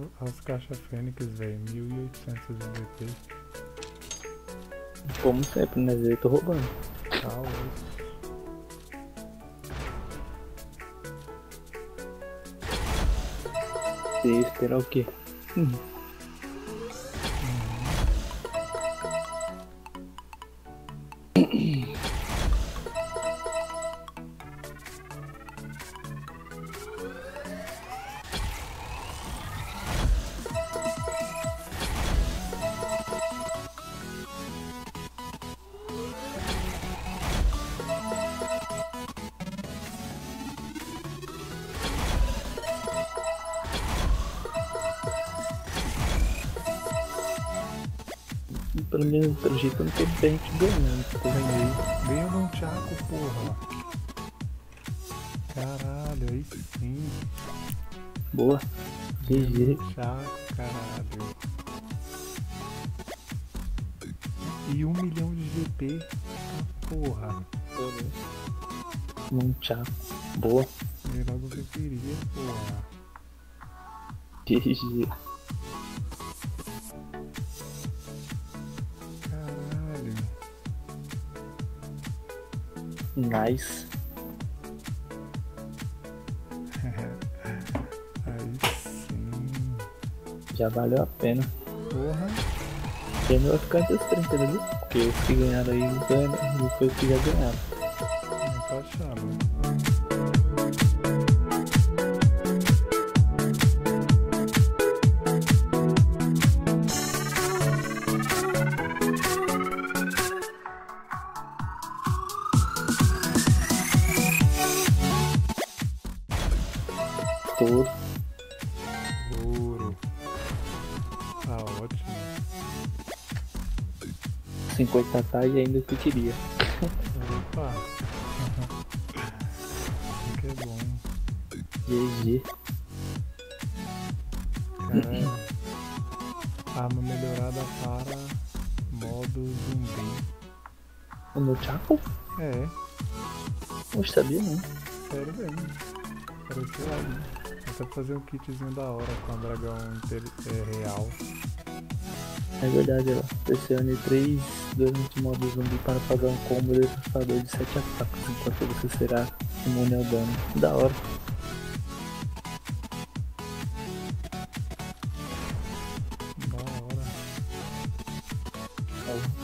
As caixas Fênix, velho, 1800 GP. Como sempre, né? Eu tô roubando. Tá osso. Você ia esperar o quê? Pelo menos, pelo jeito, eu não tô bem te ganhando. Tô vendo Ganha no Chaco, porra. Caralho, aí sim. aí. Boa. GG. Chaco, caralho. E 1 milhão de GP. Porra. Num chaco. Boa. Melhor do que eu queria, porra. GG. Caralho. Nice. Aí sim. Já valeu a pena. Porra. E ainda vai ficar entre os 30, né? Porque os que ganharam aí ganham, e foi os que já ganharam. Não tô achando. Todo. Ouro. Tá ótimo. 50 tá e ainda que eu queria. Opa. Isso que é bom. GG. Caralho. Arma melhorada para modo zumbi. O meu chaco? É, Não sabia não. sério mesmo. Apareceu ali. Até fazer um kitzinho da hora com a dragão real. É verdade, ó. Pressione 3 durante o modo zumbi para pagar um combo devastador de 7 ataques, enquanto você será imune ao dano. Da hora. Da hora. Ó,